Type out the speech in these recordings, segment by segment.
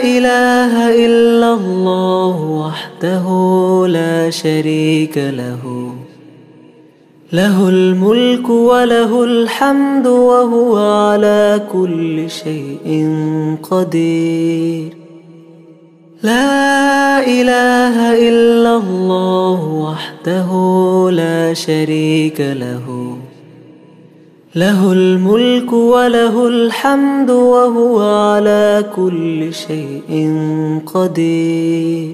إله إلا الله وحده لا شريك له، له الملك وله الحمد وهو على كل شيء قدير. لا إله إلا الله وحده لا شريك له، له الملك وله الحمد وهو على كل شيء قدير.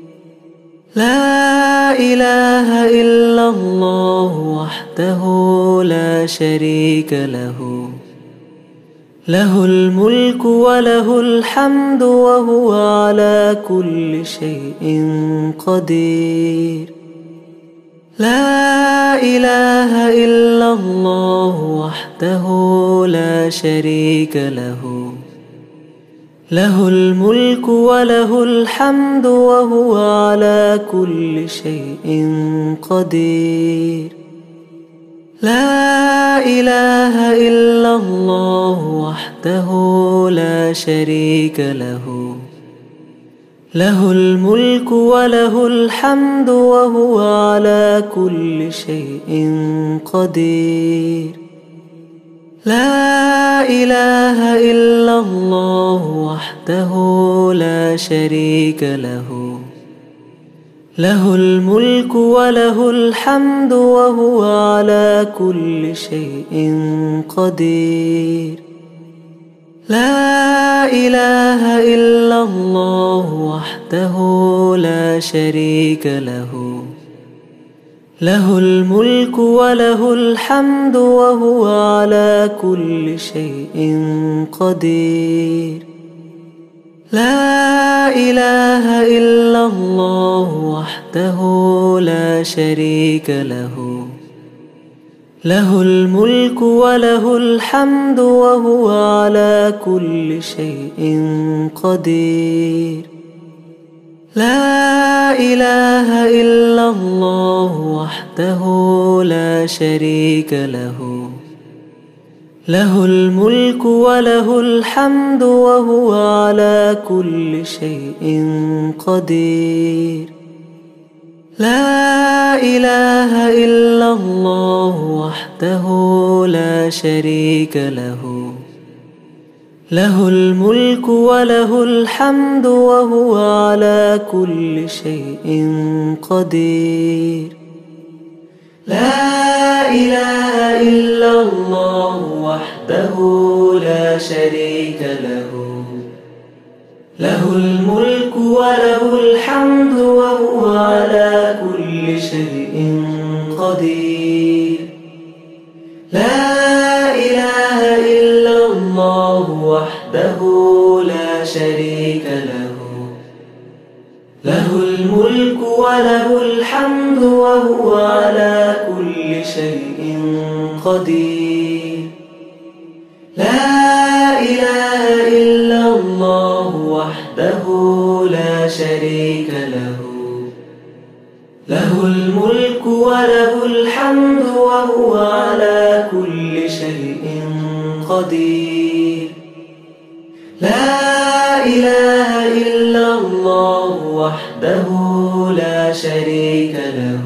لا إله إلا الله وحده لا شريك له، له الملك وله الحمد وهو على كل شيء قدير. لا إله إلا الله وحده لا شريك له، له الملك وله الحمد وهو على كل شيء قدير. لا إله إلا الله وحده لا شريك له، له الملك وله الحمد وهو على كل شيء قدير. لا إله إلا الله وحده لا شريك له، له الملك وله الحمد وهو على كل شيء قدير. لا إله إلا الله وحده لا شريك له، له الملك وله الحمد وهو على كل شيء قدير. لا إله إلا الله وحده لا شريك له، له الملك وله الحمد وهو على كل شيء قدير. لا إله إلا الله وحده لا شريك له، له الملك وله الحمد وهو على كل شيء قدير. لا إله إلا الله وحده لا شريك له، له الملك وله الحمد وهو على كل شيء قدير. لا إله إلا الله وحده لا شريك له، له الملك وله الحمد وهو على كل شيء قدير. لا إله إلا الله وحده لا شريك له، له الملك وله الحمد وهو على كل شيء قدير. لا إله إلا الله وحده لا شريك له، له الملك وله الحمد وهو على كل شيء قدير. لا إله إلا الله وحده لا شريك له،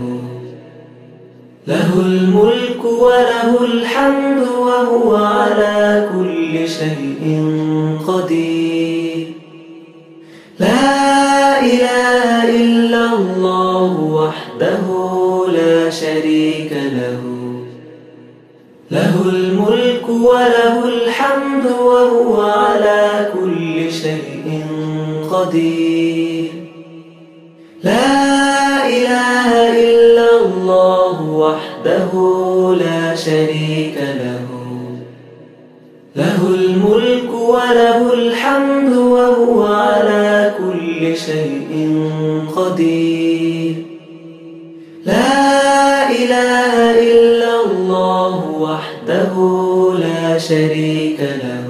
له الملك وله الحمد وهو على كل شيء قدير. لا إله إلا الله وحده لا شريك له، له الملك وله الحمد وهو على كل شيء قدير. لا إله إلا الله وحده لا شريك له، له الملك وله الحمد وهو على كل شيء قدير. لا إله إلا الله وحده لا شريك له،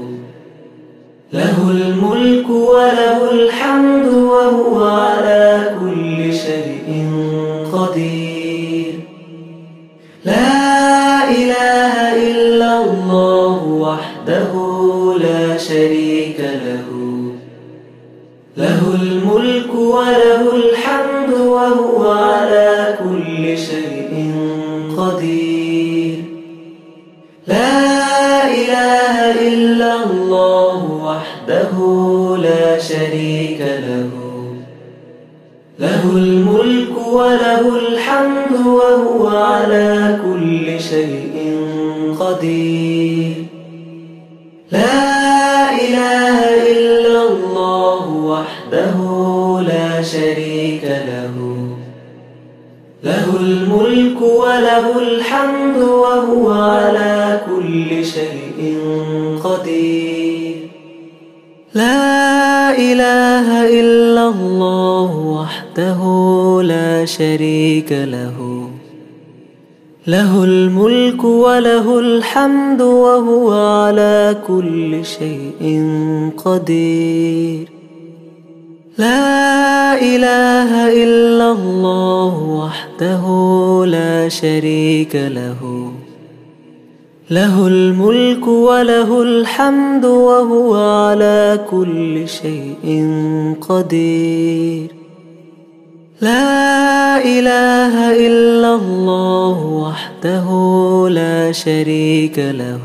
له الملك وله الحمد وهو على كل شيء قدير. لا إله إلا الله وحده لا شريك له، له الملك وله الحمد وهو على كل شيء قدير. لا إله إلا الله وحده لا شريك له، له الملك وله الحمد وهو على كل شيء قدير. لا إله إلا الله وحده لا شريك له، له الملك وله الحمد وهو على كل شيء قدير. لا إله إلا الله وحده لا شريك له، له الملك وله الحمد وهو على كل شيء قدير. لا إله إلا الله وحده لا شريك له، له الملك وله الحمد وهو على كل شيء قدير. لا إله إلا الله وحده لا شريك له،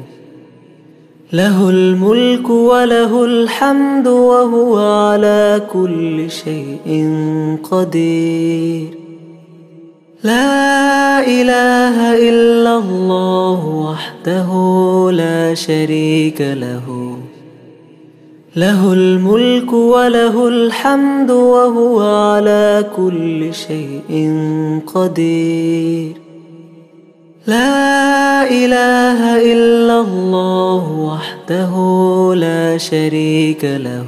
له الملك وله الحمد وهو على كل شيء قدير. لا إله إلا الله وحده لا شريك له، له الملك وله الحمد وهو على كل شيء قدير. لا إله إلا الله وحده لا شريك له،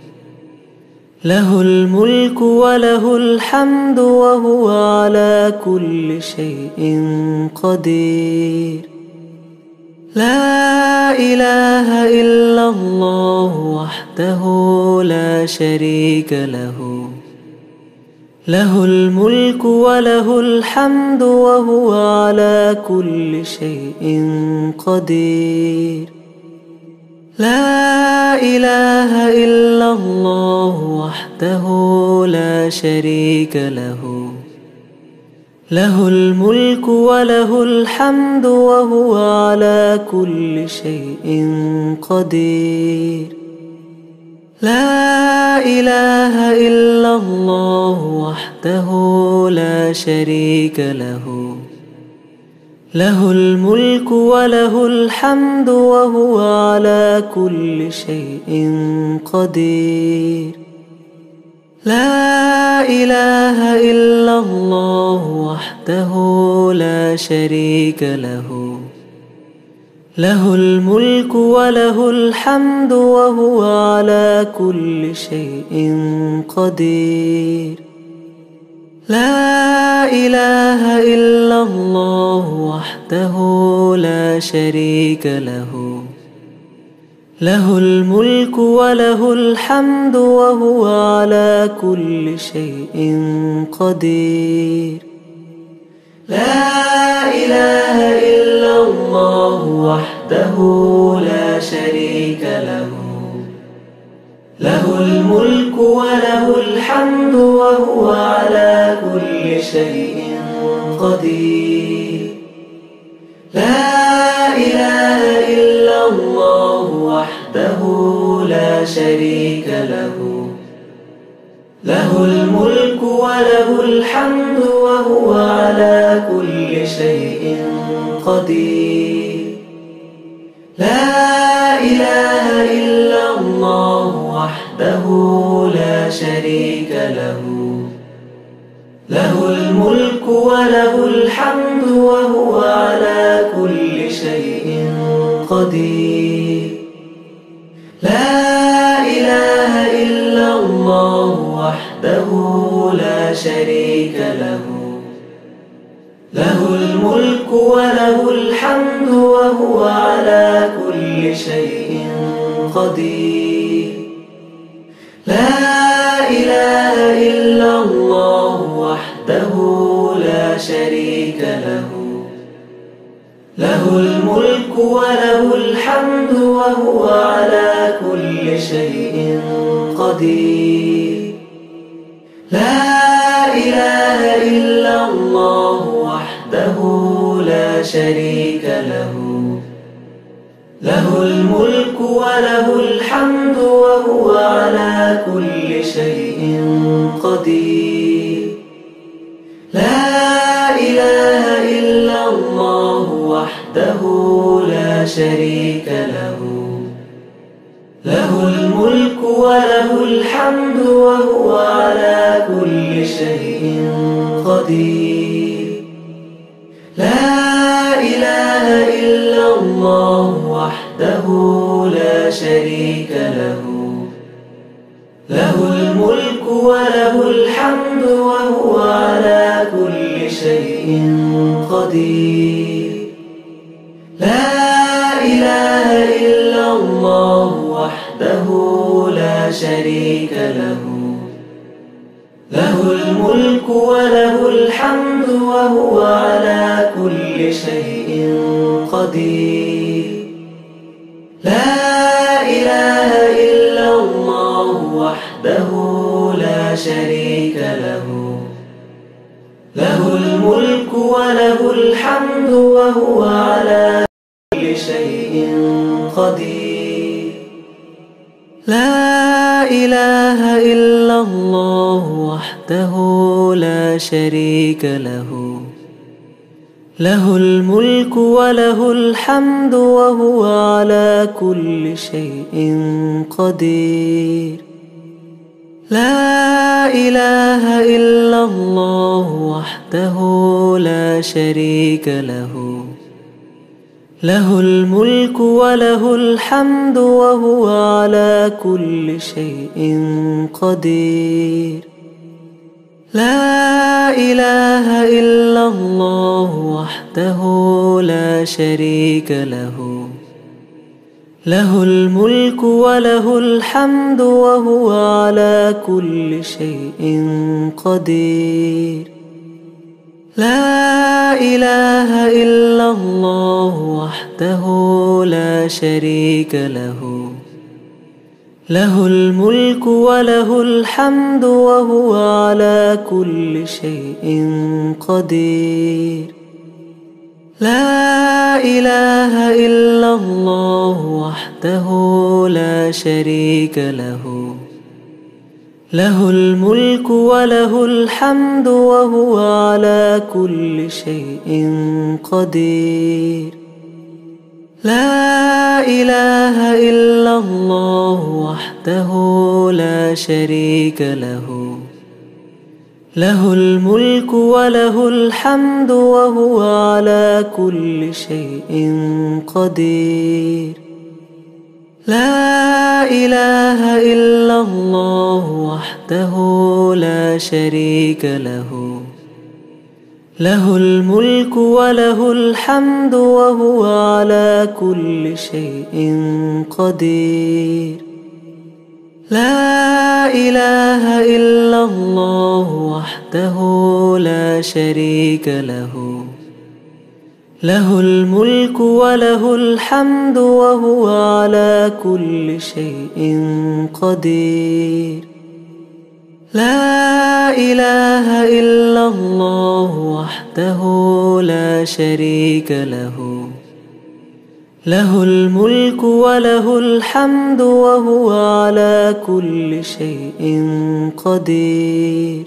له الملك وله الحمد وهو على كل شيء قدير. لا إله إلا الله وحده لا شريك له، له الملك وله الحمد وهو على كل شيء قدير. لا إله إلا الله وحده لا شريك له، له الملك وله الحمد وهو على كل شيء قدير. لا إله إلا الله وحده لا شريك له، له الملك وله الحمد وهو على كل شيء قدير. لا إله إلا الله وحده لا شريك له، له الملك وله الحمد وهو على كل شيء قدير. لا إله إلا الله وحده لا شريك له، له الملك وله الحمد وهو على كل شيء قدير. لا إله إلا الله وحده لا شريك له، له الملك وله الحمد وهو على كل شيء قدير. لا إله إلا الله وحده لا شريك له، له الملك وله الحمد وهو على كل شيء قدير. لا إله إلا الله وحده لا شريك له، له الملك وله الحمد وهو على كل شيء قدير. لا إله إلا الله وحده لا شريك له، له الملك وله الحمد وهو على كل شيء قدير. لا إله إلا الله وحده لا شريك له، له الملك وله الحمد وهو على كل شيء قدير. قدير. لا إله إلا الله وحده لا شريك له، له الملك وله الحمد وهو على كل شيء قدير. لا إله إلا الله وحده لا شريك له، له الملك وله الحمد وهو على كل شيء قدير. لا إله إلا الله وحده لا شريك له، له الملك وله الحمد وهو على كل شيء قدير. لا إله إلا الله وحده لا شريك له، له الملك وله الحمد وهو على كل شيء قدير. لا إله إلا الله وحده لا شريك له، له الملك وله الحمد وهو على كل شيء قدير. لا إله إلا الله وحده لا شريك له، له الملك وله الحمد وهو على كل شيء قدير. لا إله إلا الله وحده لا شريك له، له الملك وله الحمد وهو على كل شيء قدير. لا إله إلا الله وحده لا شريك له، له الملك وله الحمد وهو على كل شيء قدير. لا إله إلا الله وحده لا شريك له، له الملك وله الحمد وهو على كل شيء قدير. لا إله إلا الله وحده لا شريك له، له الملك وله الحمد وهو على كل شيء قدير. لا إله إلا الله وحده لا شريك له، له الملك وله الحمد وهو على كل شيء قدير. لا إله إلا الله وحده لا شريك له، له الملك وله الحمد وهو على كل شيء قدير. لا إله إلا الله وحده لا شريك له، له الملك وله الحمد وهو على كل شيء قدير. لا إله إلا الله وحده لا شريك له، له الملك وله الحمد وهو على كل شيء قدير.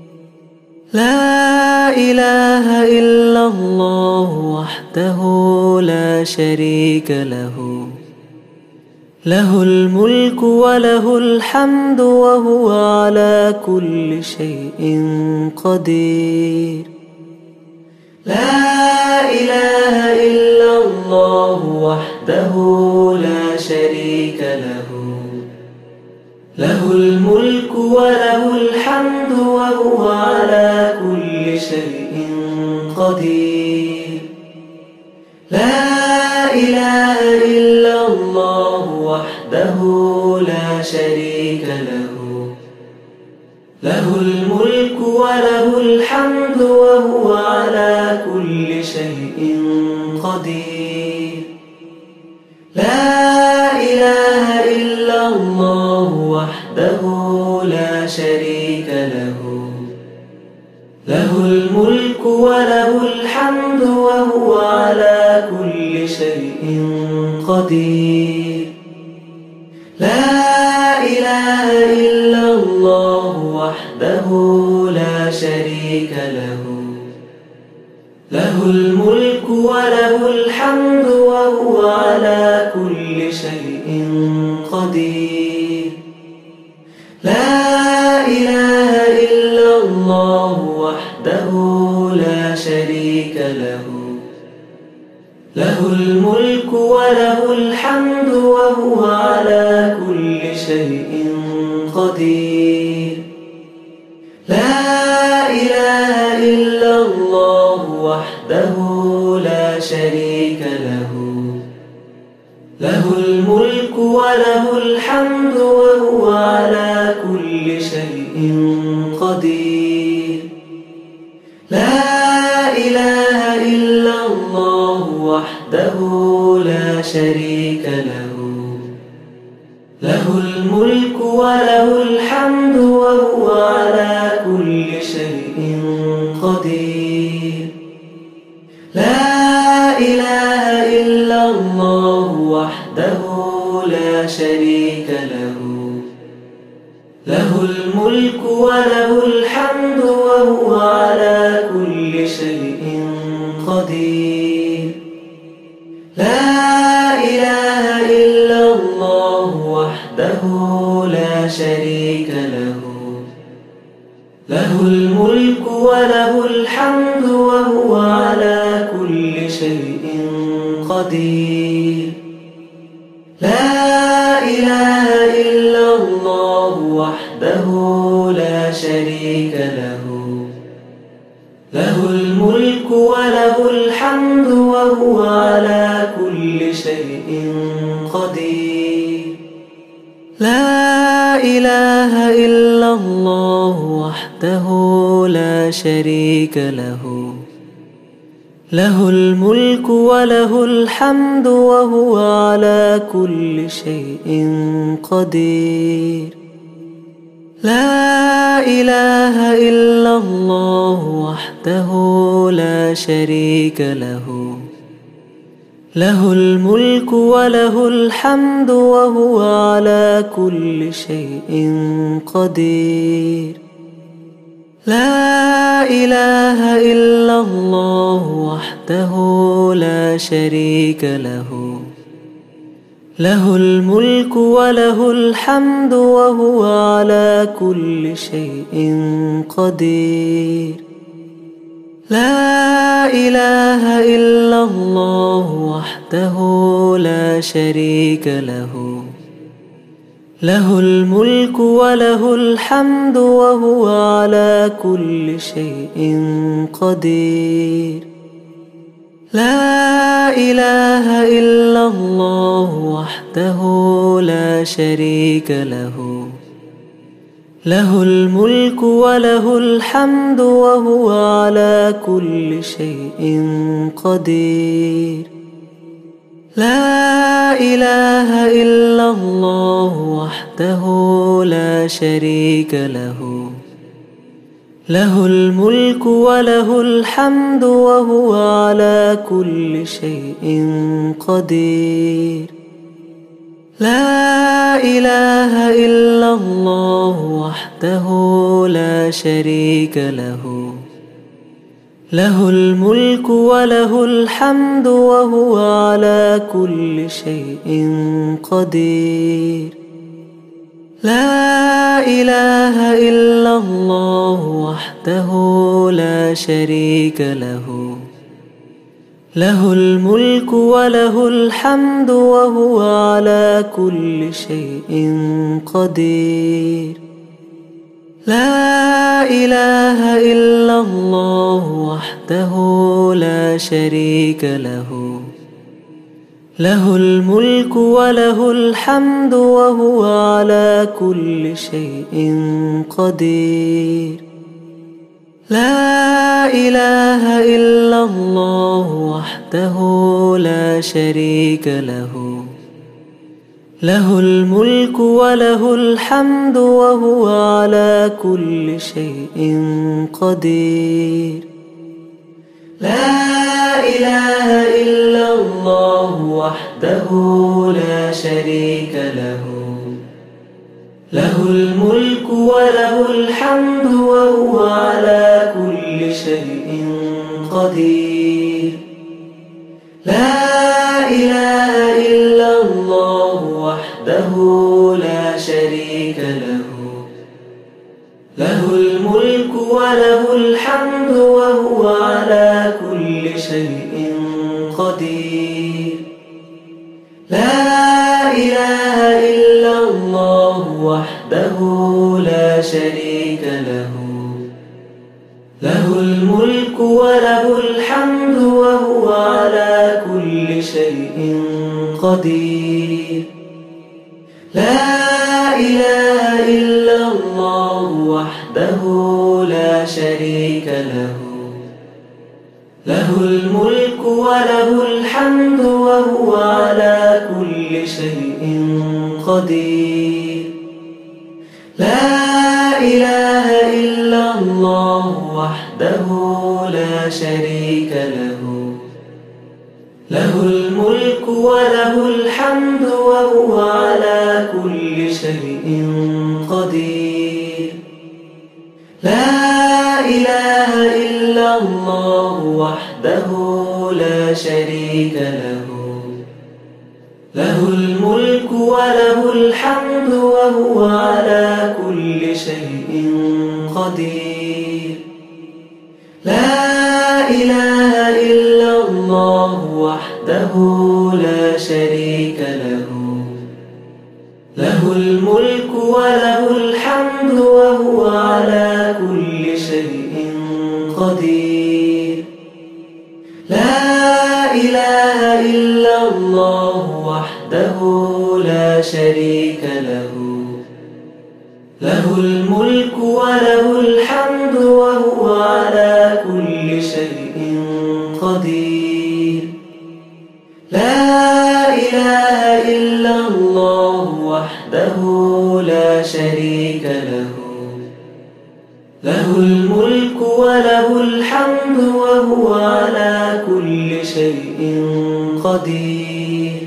لا إله إلا الله وحده لا شريك له، له الملك وله الحمد وهو على كل شيء قدير. لا إله إلا الله وحده لا شريك له، له الملك وله الحمد وهو على كل شيء قدير. لا إله إلا الله وحده لا شريك له، له الملك وله الحمد وهو على كل شيء قدير. لا إله إلا الله وحده لا شريك له. له الملك وله الحمد وهو على كل شيء قدير. لا إله إلا الله وحده لا شريك له. له الملك وله الحمد وهو على كل شيء قدير. لا إله إلا الله وحده لا شريك له. له الملك وله الحمد وهو على كل شيء قدير. لا إله إلا الله وحده لا شريك له. له الملك وله الحمد وهو على كل شيء قدير. لا إله إلا الله وحده لا شريك له. له الملك وله الحمد وهو على كل شيء قدير. لا إله إلا الله وحده لا شريك له. له الملك وله الحمد وهو على كل شيء قدير. لا إله إلا الله وحده لا شريك له. له الملك وله الحمد وهو على كل شيء قدير. لا إله إلا الله وحده لا شريك له. له الملك وله الحمد وهو على كل شيء قدير. لا إله إلا الله وحده لا شريك له. له الملك وله الحمد وهو على كل شيء قدير. لا إله إلا الله وحده لا شريك له. له الملك وله الحمد وهو على كل شيء قدير. لا إله إلا الله وحده لا شريك له. له الملك وله الحمد وهو على كل شيء قدير. لا إله إلا الله وحده لا شريك له. له الملك وله الحمد وهو على كل شيء قدير. لا إله إلا الله وحده لا شريك له. له الملك وله الحمد وهو على كل شيء قدير. لا إله إلا الله وحده لا شريك له. له الملك وله الحمد وهو على كل شيء قدير. لا إله إلا الله وحده لا شريك له. له الملك وله الحمد وهو على كل شيء قدير. لا إله إلا الله وحده لا شريك له. له الملك وله الحمد وهو على كل شيء قدير. لا إله إلا الله وحده لا شريك له. له الملك وله الحمد وهو على كل شيء قدير. لا إله إلا الله وحده لا شريك له. له الملك وله الحمد وهو على كل شيء قدير. لا إله إلا الله وحده لا شريك له، له الملك وله الحمد وهو على كل شيء قدير. لا إله إلا الله وحده لا شريك له، له الملك وله الحمد وهو على كل شيء قدير. لا إله إلا الله وحده لا شريك له، له الملك وله الحمد وهو على كل شيء قدير. لا إله إلا الله وحده لا شريك له، له الملك وله الحمد وهو على كل شيء قدير. لا إله إلا الله وحده لا شريك له، له الملك وله الحمد وهو على كل شيء قدير. لا إله إلا الله وحده لا شريك له، له الملك وله الحمد وهو على كل شيء قدير. لا إله إلا الله وحده لا شريك له، له الملك وله الحمد وهو على كل شيء قدير. لا إله إلا الله وحده لا شريك له، له الملك وله الحمد وهو على كل شيء قدير. لا إله إلا الله وحده لا شريك له، له الملك وله الحمد وهو على كل شيء قدير.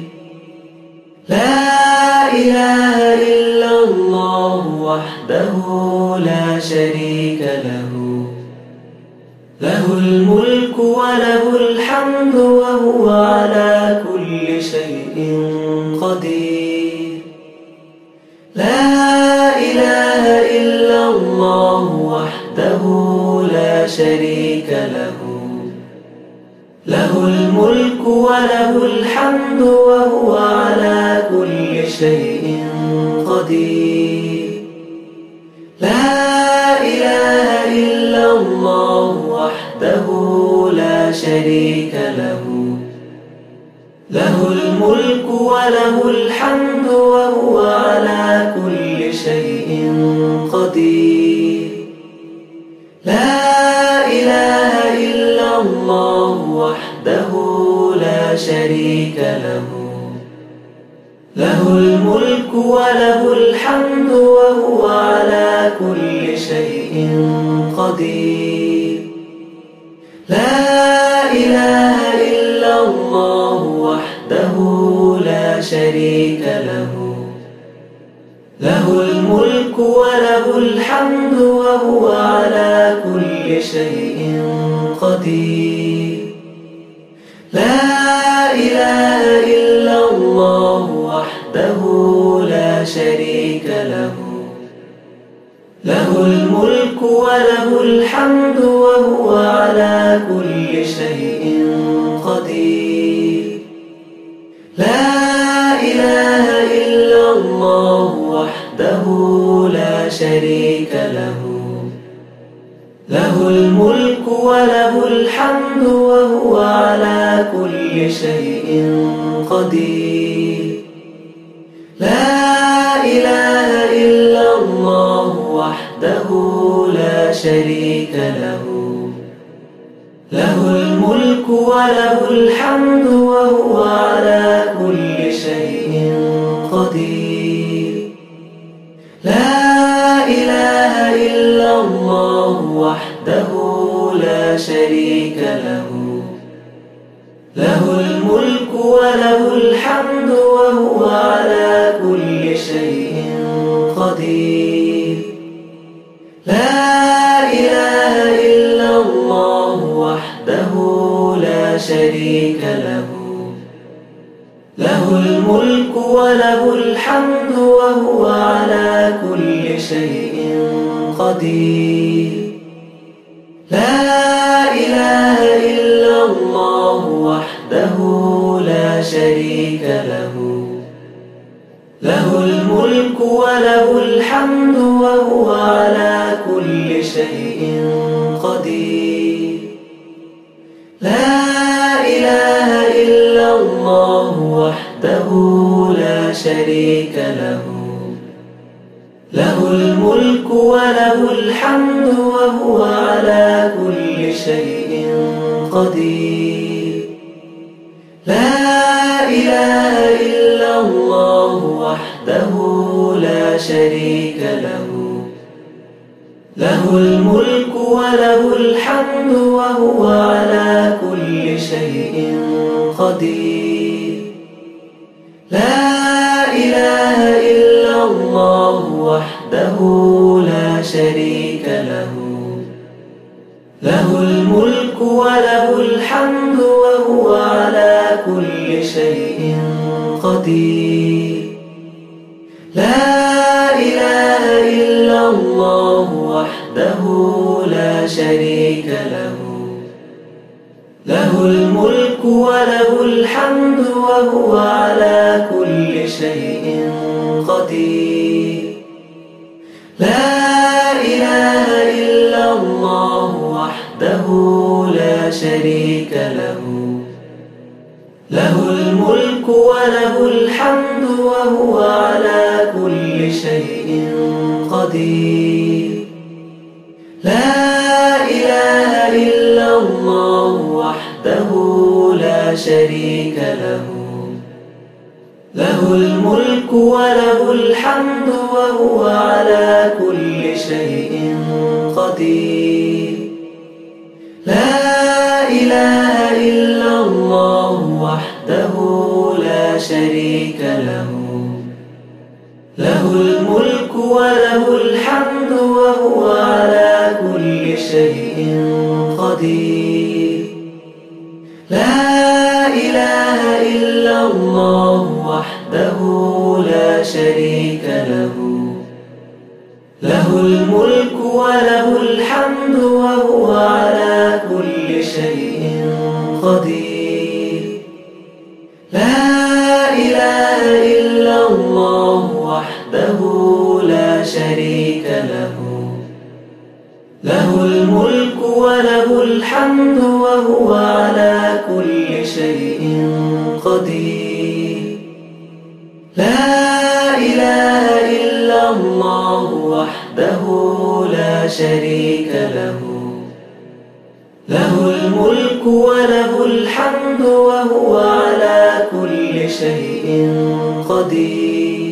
لا إله إلا الله وحده لا شريك له، له الملك وله الحمد وهو على كل شيء قدير. لا إله إلا الله وحده لا شريك له، له الملك وله الحمد وهو على كل شيء قدير. لا إله إلا الله وحده لا شريك له، له الملك وله الحمد وهو على كل شيء قدير. لا إله إلا الله وحده لا شريك له، له الملك وله الحمد وهو على كل شيء قدير. لا إله إلا الله وحده لا شريك له، له الملك وله الحمد وهو على كل شيء قدير. لا إله إلا الله وحده لا شريك له، له الملك وله الحمد وهو على كل شيء قدير. لا إله إلا الله وحده لا شريك له، له الملك وله الحمد وهو على كل شيء قدير. لا إله إلا الله وحده لا شريك له، له الملك وله الحمد وهو على كل شيء قدير. لا إله إلا الله وحده لا شريك له، له الملك وله الحمد وهو على كل شيء قدير. لا إله إلا الله وحده لا شريك له، له الملك وله الحمد وهو على كل شيء قدير. لا إله إلا الله وحده لا شريك له، له الملك وله الحمد وهو على كل شيء قدير. لا إله إلا الله وحده لا شريك له، له الملك وله الحمد وهو على كل شيء قدير. لا إله إلا الله وحده لا شريك له، له الملك وله الحمد وهو على كل شيء قدير. لا إله إلا الله وحده لا شريك له، له الملك وله الحمد وهو على كل شيء قدير. لا إله إلا الله وحده لا شريك له، له الملك وله الحمد وهو على كل شيء قدير. لا إله إلا الله وحده لا شريك له، له الملك وله الحمد وهو على كل شيء قدير. لا إله إلا الله وحده لا شريك له، له الملك وله الحمد وهو على كل شيء قدير. لا إله إلا الله وحده لا شريك له، له الملك وله الحمد وهو على كل شيء قدير. لا إله إلا الله وحده لا شريك له، له الملك وله الحمد وهو على كل شيء قدير. لا إله إلا الله وحده لا شريك له، له الملك وله الحمد وهو على كل شيء قدير. لا إله إلا الله وحده لا شريك له، له الملك وله الحمد وهو على كل شيء قدير.